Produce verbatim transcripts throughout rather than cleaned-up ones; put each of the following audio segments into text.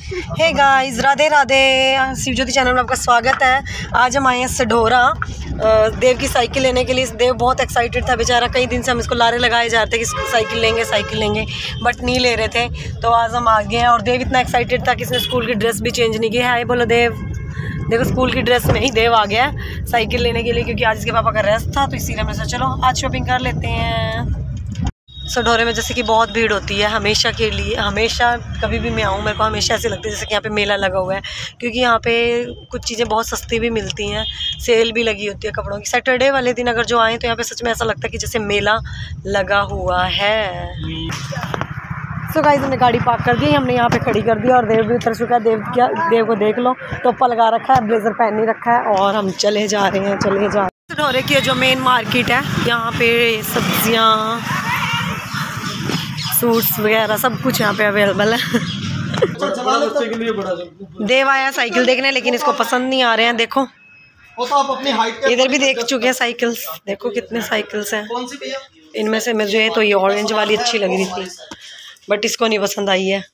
हे guys, Radhe Radhe. Shivjyoti channel में आपका स्वागत है। आज हम आए हैं सढौरा देव की साइकिल लेने के लिए। देव बहुत एक्साइटेड था बेचारा, कई दिन से हम इसको लारे लगाए जा रहे थे कि साइकिल लेंगे साइकिल लेंगे, बट नहीं ले रहे थे। तो आज हम आ गए हैं और देव इतना एक्साइटेड था कि इसने स्कूल की ड्रेस भी चेंज नहीं की। हाय बोलो देव। देखो स्कूल की ड्रेस में ही देव आ गया है साइकिल लेने के लिए, क्योंकि आज इसके पापा का रेस्ट था, तो इसीलिए हमने सोचा चलो आज शॉपिंग कर लेते हैं। सढौरे में जैसे कि बहुत भीड़ होती है हमेशा के लिए, हमेशा कभी भी मैं आऊँ मेरे को हमेशा ऐसे लगता है जैसे कि यहाँ पे मेला लगा हुआ है, क्योंकि यहाँ पे कुछ चीज़ें बहुत सस्ती भी मिलती हैं, सेल भी लगी होती है कपड़ों की। सैटरडे वाले दिन अगर जो आएँ तो यहाँ पे सच में ऐसा लगता है कि जैसे मेला लगा हुआ है। सो गाइस, हमने गाड़ी पार्क कर दी, हमने यहाँ पे खड़ी कर दी और देव भी उतर चुका है। देव क्या देव को देख लो, टोपा लगा रखा है, ब्लेजर पहन नहीं रखा है और हम चले जा रहे हैं चले जा रहे हैं सढौरे की जो मेन मार्केट है, यहाँ पे सब्जियाँ सूट्स वगैरह सब कुछ यहाँ पे अवेलेबल है। देव आया साइकिल देखने, लेकिन इसको पसंद नहीं आ रहे हैं। देखो इधर भी देख चुके हैं साइकिल्स, देखो कितने साइकिल्स हैं। इनमें से मुझे तो ये ऑरेंज वाली अच्छी लग रही थी, बट इसको नहीं पसंद आई है।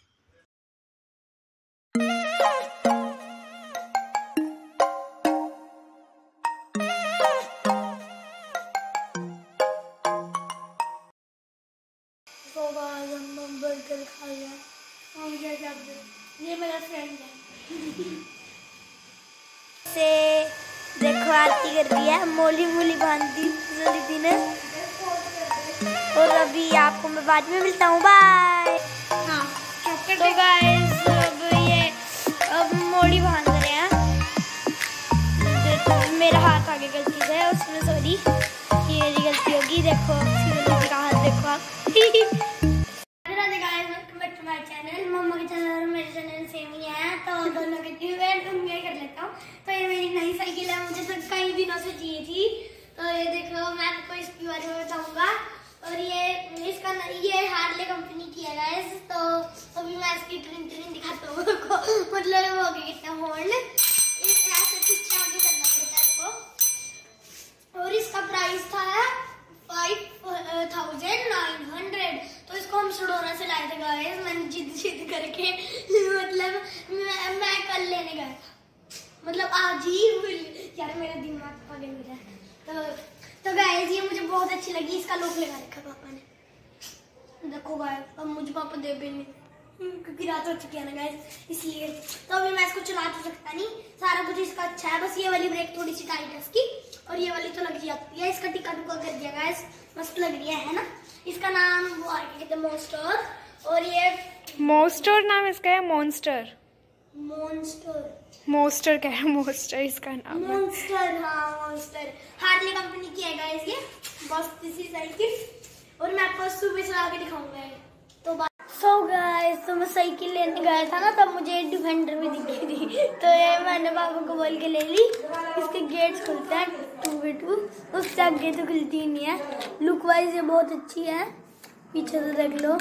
बर्गर खाया और मुझे क्या ये मेरा फ्रेंड है से देखो आरती कर रही है, मोली मोली बांधी थी ने। और अभी आपको मैं बाद में मिलता हूँ, बाय। हाँ तो गाइस अब ये अब मोली बांध रहे हैं। मेरा हाथ आगे गलती से है, उसमें सॉरी ये मेरी गलती होगी। देखो शिवजी का हाथ देखो आप। मम्मा के चैनल और मेरे चैनल सेम ही है, तो दोनों के एंजॉय कर लेता हूँ। तो ये मेरी नई साइकिल है, मुझे तो कई दिनों से चाहिए थी। तो ये देखो मैं आपको इसके बारे में बताऊंगा। और ये इसका ये हार्ले कंपनी की है गाइस। तो अभी मैं इसकी ट्रिन ट्रिन दिखाता हूँ आपको, मतलब वो हो गया कितना होल्ड ऐसे पीछे आगे करना पड़ता है इसको। और इसका प्राइस था फाइव थाउजेंड नाइन हंड्रेड। तो इसको हम सढौरा से लाए थे गाइस, मैंने जिद जिद करके मतलब मैं, मैं कल लेने गया था, मतलब आज ही यार मेरा दिमाग पागल हो रहा है। तो तो गाइस ये मुझे बहुत अच्छी लगी, इसका लॉक लगा रखा पापा ने। देखो गाइस अब मुझे पापा दे भी नहीं, क्योंकि रात हो चुकी है ना गाइस, इसलिए। तो अभी मैं इसको चला तो सकता नहीं, सारा कुछ इसका अच्छा है, बस ये वाली ब्रेक थोड़ी सी टाइट है इसकी, और ये वाली तो लग जाती है। इसका टिक्का टुक्का कर दिया गाइस, मस्त लग रही है ना। इसका नाम वो आगे कहते हैं मोस्टर, और ये मोस्टर नाम इसका है। मॉन्स्टर मॉन्स्टर मोस्टर क्या है? मोस्टर इसका नाम है। मॉन्स्टर, हाँ मॉन्स्टर हार्ले कंपनी की है गाइस ये, बस इसी साइकिल। और मैं आपको सुबह चला के दिखाऊंगा। तो सो गाइस तो मैं साइकिल लेने गया था ना, तब मुझे डिफेंडर भी दिखी थी, तो ये मैंने पापा को बोल के ले ली। इसके गेट्स खुलते हैं टू बाई टू, उससे आगे तो खुलती ही नहीं है। लुक वाइज ये बहुत अच्छी है, पीछे से देख लो।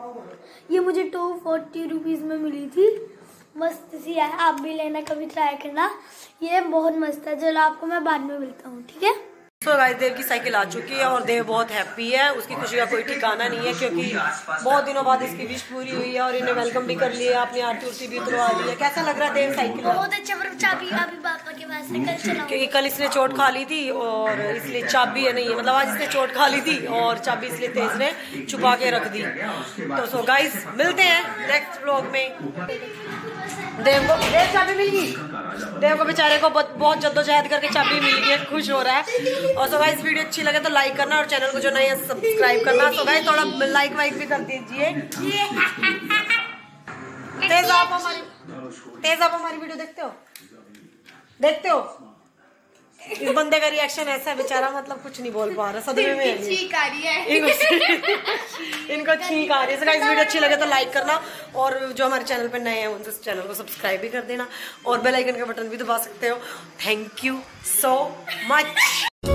ये मुझे टू फोर्टी रुपीज में मिली थी, मस्त सी है। आप भी लेना, कभी ट्राई करना, ये बहुत मस्त है। चलो आपको मैं बाद में मिलता हूँ, ठीक है। सो गाइस, देव की साइकिल आ चुकी है और देव बहुत हैप्पी है, उसकी खुशी का कोई ठिकाना नहीं है, क्योंकि बहुत दिनों बाद इसकी विश पूरी हुई है और इन्हें वेलकम भी कर लिया, अपनी आरती उरती भी उतरवा ली है। कैसा लग रहा है देव साइकिल? बहुत अच्छा, पर चाबी अभी पापा के पास है, कल चलाऊंगा। क्योंकि कल इसने चोट खा ली थी और इसलिए चाबी है नहीं है, मतलब आज इसने चोट खा ली थी और चाबी इसलिए तेज ने छुपा के रख दी। तो सो गाइस मिलते हैं नेक्स्ट व्लॉग में। देव को देव चाबी मिल गई, देव को बेचारे को बहुत जद्दोजहद करके चाबी मिल गई है, खुश हो रहा है। और सो गाइस वीडियो अच्छी लगे तो लाइक करना और चैनल को जो नया सब्सक्राइब करना। सो गाइस थोड़ा लाइक वाइक भी कर दीजिए। तेज आप हमारी तेज आप हमारी वीडियो देखते हो देखते हो इस बंदे का रिएक्शन ऐसा है बेचारा, मतलब कुछ नहीं बोल पा रहा, सदमे में छींक आ रही है इनको छींक आ रही है। गाइस वीडियो अच्छी लगे तो लाइक करना और जो हमारे चैनल पे नए हैं उनसे चैनल को सब्सक्राइब भी कर देना और बेल आइकन का बटन भी दबा सकते हो। Thank you so much.